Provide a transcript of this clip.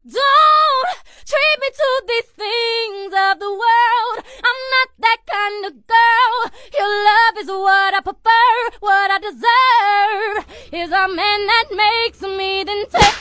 Don't treat me to these things of the world. I'm not that kind of girl. Your love is what I prefer. What I deserve is a man that makes me then take